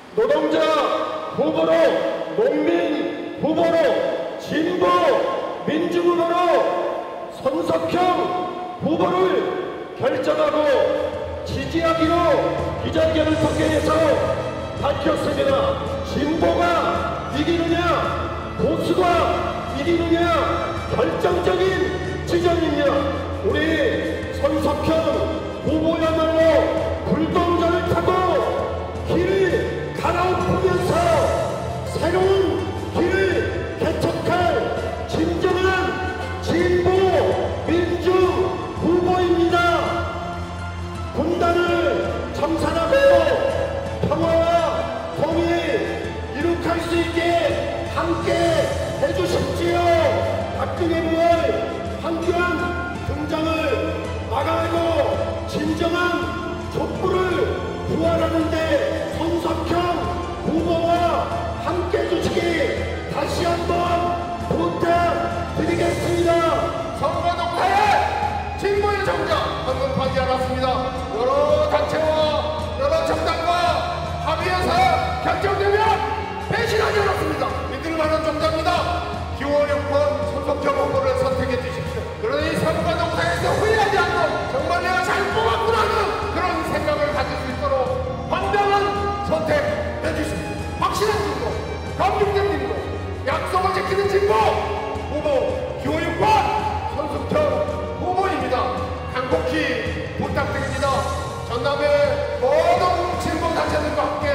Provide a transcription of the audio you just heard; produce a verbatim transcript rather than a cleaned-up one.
노동자 후보로, 농민 후보로, 진보 민주 후보로 손석형 후보를 결정하고 지지하기로 기자회견을 통해서 밝혔습니다. 진보가 이기느냐 보수가 이기느냐 결정적인 지점입니다. 우리 손석형 후보야말로 불도저를 타고 길을 갈아엎으면서 새로운 길을 개척할 진정한 진보 민주 후보입니다. 분단을 청산하고 평화와 통일 이룩할 수 있게 함께 해주십시오. 박근혜 부의 황교안 등장을 막아내고 진정한 촛불을 부활하는데 손석형 후보와 함께 해주시기 다시 한번 부탁드리겠습니다. 선거 녹화에 진보의 정당 언급하지 않았습니다. 여러 단체와 여러 정당과 합의해서 결정되면 배신하지 않았습니다. 믿을 만한 정당입니다. 기호 육 번 손석형 후보를 선택해 주십시오. 그러니 선거 녹화에서 후회하지 않고 정말 내가 잘 뽑았구나는 그런 생각을 가질 수 있도록 황당한 선택해 주십시오. 확실한 진보, 감동된 진보, 약속을 지키는 진보 후보 기호 육 번 손석형 후보입니다. 간곡히 부탁드립니다. 전남의 모든 진보 단체들과 함께